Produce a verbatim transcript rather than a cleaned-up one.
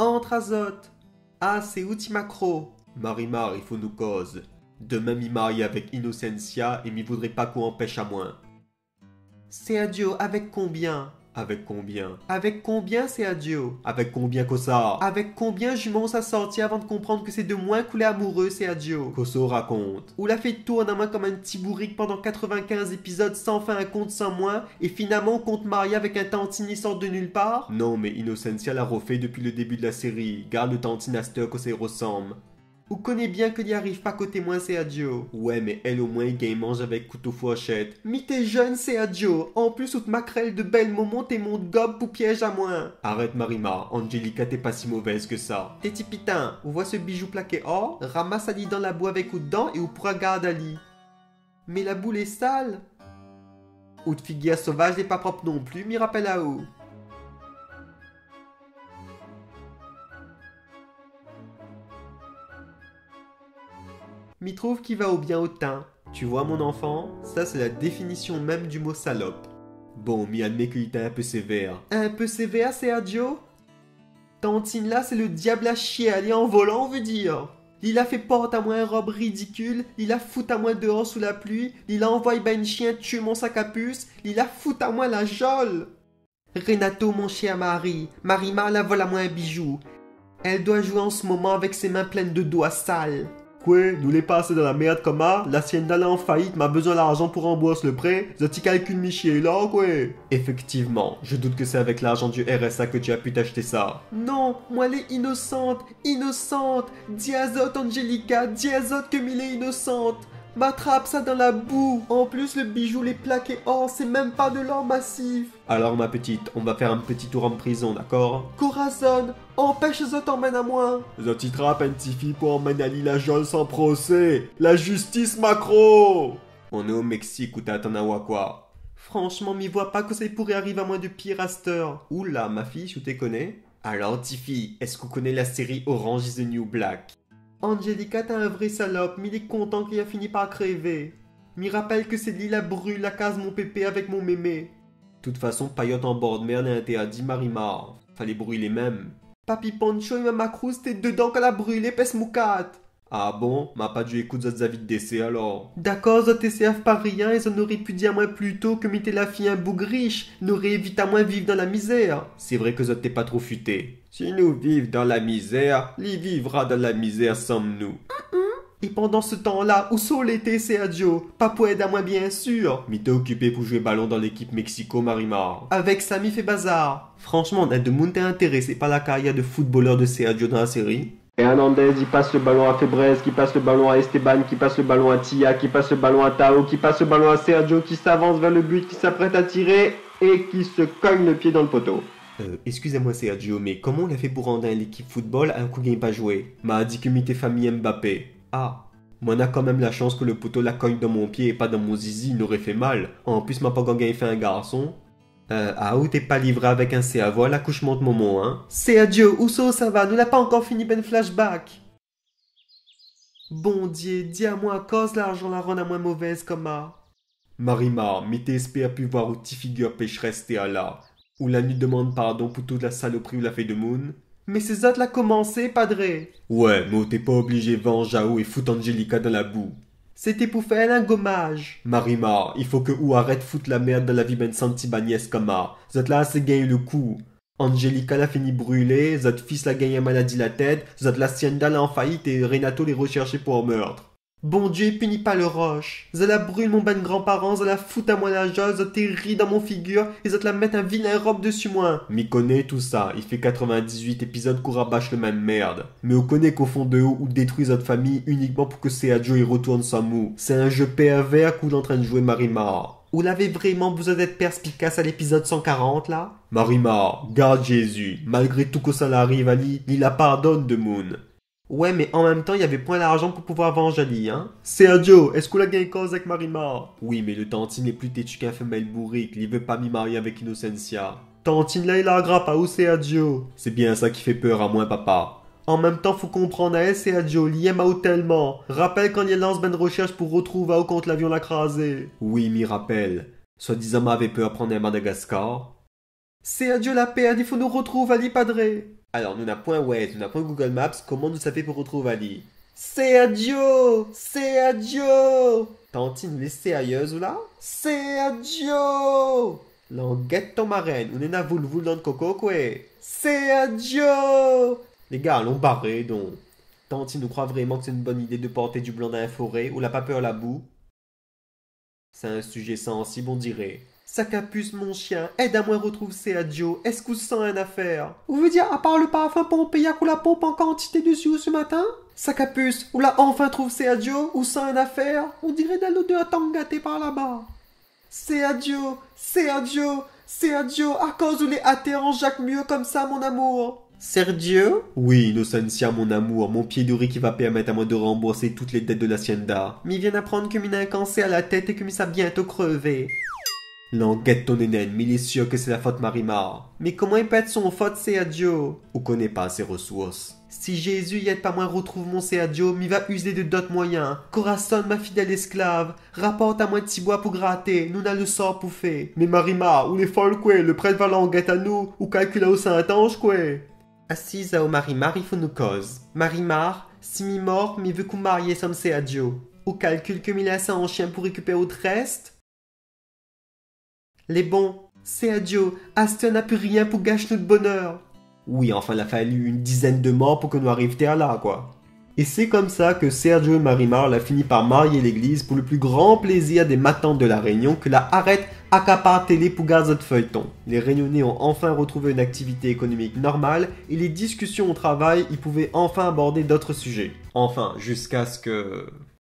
Entre Azote. Ah, c'est outil macro. Marimar, il faut nous cause. Demain m'y marie avec Innocentia et m'y voudrait pas qu'on empêche à moins. C'est adieu, avec combien? Avec combien? Avec combien c'est adieu? Avec combien Kosa? Avec combien jument ça sorti avant de comprendre que c'est de moins couler amoureux c'est adieu? Koso raconte. Ou la fait tourne à moi comme un petit bourrique pendant quatre-vingt-quinze épisodes sans fin un compte sans moi et finalement on compte marier avec un tantine sort de nulle part? Non mais Innocentia l'a refait depuis le début de la série. Garde le tantine à Steur que ça y ressemble. Ou connaît bien qu'il n'y arrive pas côté moi c'est adieu. Ouais mais elle au moins il mange avec couteau fourchette. Mi t'es jeune c'est adieu. En plus toute maquerelle de belle moment t'es mon gobe pour piège à moins. Arrête Marimar, Angelica t'es pas si mauvaise que ça. T'es tipitin, ou voit ce bijou plaqué or, ramasse Ali dans la boue avec ou dedans et ou pourra garder Ali. Mais la boule est sale. Ou de figuière sauvage n'est pas propre non plus, m'y rappelle à où. M'y trouve qui va au bien au teint. Tu vois mon enfant, ça c'est la définition même du mot salope. Bon, m'y admet qu'il était un peu sévère. Un peu sévère, c'est adieu? Tantine là, c'est le diable à chier, aller en volant, on veut dire. Il a fait porte à moi une robe ridicule, il a fout à moi dehors sous la pluie, il a envoyé ben une chien tuer mon sac à puce, il a fout à moi la jolle. Renato, mon chien Marie, Marimar la vole à moi un bijou. Elle doit jouer en ce moment avec ses mains pleines de doigts sales. Quoi, nous les passer dans la merde comme ça, l'hacienda là en faillite m'a besoin d'argent pour rembourser le prêt, je t'y calcule Michiel là, quoi. Effectivement, je doute que c'est avec l'argent du R S A que tu as pu t'acheter ça. Non, moi elle est innocente, innocente, diazote Angelica, diazote que mille est innocente. M'attrape ça dans la boue. En plus, le bijou, les plaqués or, c'est même pas de l'or massif. Alors, ma petite, on va faire un petit tour en prison, d'accord? Corazon, empêche Zot emmène à moi. Zot y trappe un petit fille pour emmener Ali la jolle sans procès. La justice macro. On est au Mexique ou t'attends à quoi? Franchement, m'y vois pas que ça pourrait arriver à moins de pire à cette heure. Oula, ma fille, je te connais? Alors, Tiffy, est-ce qu'on connaît la série Orange is the New Black? Angelica, t'es un vrai salope, mais il est content qu'il a fini par crever. M'y rappelle que c'est lui la brûle la case mon pépé avec mon mémé. De toute façon, paillote en bord de mer n'a interdit Marimar. Fallait brûler même. Papi Poncho et Mama Cruz, t'es dedans qu'elle a brûlé, pèse moucate. Ah bon? M'a pas dû écouter zot avis de décès alors. D'accord, zot T C F pas rien et zot n'aurait pu dire à moi plus tôt que m'était la fille un bougriche, n'aurait évité à moins vivre dans la misère. C'est vrai que zot t'es pas trop futé. Si nous vivons dans la misère, l'y vivra dans la misère sommes-nous. Et pendant ce temps-là, où sont les T C adieu? Papou aide à moi bien sûr. Mais t'es occupé pour jouer ballon dans l'équipe Mexico Marimar. Avec Samy fait bazar. Franchement, on a de monde intéressé par la carrière de footballeur de C adieu dans la série. Hernandez, il passe le ballon à Febrez, qui passe le ballon à Esteban, qui passe le ballon à Tia, qui passe le ballon à Tao, qui passe le ballon à Sergio, qui s'avance vers le but, qui s'apprête à tirer et qui se cogne le pied dans le poteau. Euh, excusez-moi Sergio, mais comment on l'a fait pour rendre à l'équipe football alors qu'on gagne pas jouer? M'a dit que m'était famille Mbappé. Ah, moi on a quand même la chance que le poteau la cogne dans mon pied et pas dans mon zizi, il n'aurait fait mal. En plus, m'a pas gagné fait un garçon. Euh, ah, ou t'es pas livré avec un C A, voilà l'accouchement de Momo, hein. C'est adieu, où ça, ça va, nous l'a pas encore fini ben flashback. Bon Dieu, dis à moi, cause l'argent la rend à moins mauvaise comme ça. Marimar, mais t'espères pu voir où ti figure pécheresse t'es à là. Ou la nuit demande pardon pour toute la saloperie ou la fée de Moon. Mais c'est ça l'a commencé, padré. Ouais, mais t'es pas obligé vendre Jao et foutre Angelica dans la boue. C'était pour faire un gommage. Marimar, il faut que ou arrête foutre la merde dans la vie ben Santi Bagnès comme ça. Zot là c'est gagné le coup. Angelica l'a fini brûler, zot fils l'a gagné maladie la tête, zot la Hacienda l'a en faillite et Renato les recherché pour meurtre. Bon Dieu, punit pas le roche. Zot la brûle mon ben grand-parent, zot la fout à moi la joie, zot t'es ri dans mon figure et zot la mettre un vilain robe dessus moi. M'y connaît tout ça, il fait quatre-vingt-dix-huit épisodes qu'on rabâche le même merde. Mais on connaît qu'au fond de eux ou détruit notre famille uniquement pour que Sergio y retourne sans mou. C'est un jeu pervers qu'on est en train de jouer Marimar. Vous l'avez vraiment besoin d'être perspicace à l'épisode cent quarante là? Marimar, garde Jésus, malgré tout que ça l'arrive à lui, il la pardonne de Moon. Ouais, mais en même temps, il y avait point d'argent pour pouvoir venger Ali, hein. Sergio, est-ce qu'on a gagné cause avec Marimar? Oui, mais le Tantine est plus têtu qu'un femelle bourrique, il veut pas m'y marier avec Innocentia. Tantine là, il a grappe à où Sergio? C'est bien ça qui fait peur à moi, papa. En même temps, faut comprendre à elle, Sergio, il aime à où tellement. Rappelle quand il lance ben de recherche pour retrouver à où quand l'avion l'a crasé. Oui, m'y rappelle. Soi-disant, m'avait peur prendre à Madagascar. Sergio la perd, il faut nous retrouver, Ali Padré. Alors, nous n'avons point Waze, nous n'avons point Google Maps, comment nous savons pour retrouver Ali? C'est adieu! C'est adieu! Tantine, les sérieuse ou là? C'est adieu! Languette ton marraine, ou nena voul voul dans le coco quoi? C'est adieu! Les gars, allons barrer donc. Tantine nous croit vraiment que c'est une bonne idée de porter du blanc dans la forêt ou la pas peur la boue? C'est un sujet sensible, on dirait. Sacapuce, mon chien, aide à moi retrouver ces adios. Est-ce que vous sentez une affaire? Vous voulez dire, à part le parfum pompé, y'a que la pompe en quantité dessus ce matin? Sacapuce, ou l'a enfin trouve ces adios, ou sent une affaire? On dirait de l'odeur tant gâtée par là-bas. C'est adios, c'est adios, c'est adios, à cause où les athées en Jacques mieux comme ça, mon amour. Sergio? Oui, Innocencia, mon amour, mon pied doré qui va permettre à moi de rembourser toutes les dettes de l'hacienda. Mais il vient d'apprendre que m'il a un cancer à la tête et que m'il s'est bientôt crevé. Languette ton nénène, mais il est sûr que c'est la faute Marimar. Mais comment il peut être son faute, Sergio? On connaît pas ses ressources. Si Jésus y aide pas moi retrouve mon Sergio, m'y va user de d'autres moyens. Corazon, ma fidèle esclave, rapporte à moi de bois pour gratter, nous n'a le sort pour faire. Mais Marimar, ou les folles quoi, le prêtre va languette à nous, ou calcula au Saint-Ange quoi. Assise à au Marimar, il faut nous cause. Marimar, si mi mort, mi veut qu'on marie somme Sergio. Ou calcule que mi laisse en chien pour récupérer au reste. Les bons, Sergio, Aston n'a plus rien pour gâcher notre bonheur. Oui, enfin, il a fallu une dizaine de morts pour que nous arrivions là, quoi. Et c'est comme ça que Sergio et Marimar l'a fini par marier l'église pour le plus grand plaisir des matantes de la Réunion que la arrête accapare télé pour garder notre feuilleton. Les Réunionnais ont enfin retrouvé une activité économique normale et les discussions au travail y pouvaient enfin aborder d'autres sujets. Enfin, jusqu'à ce que...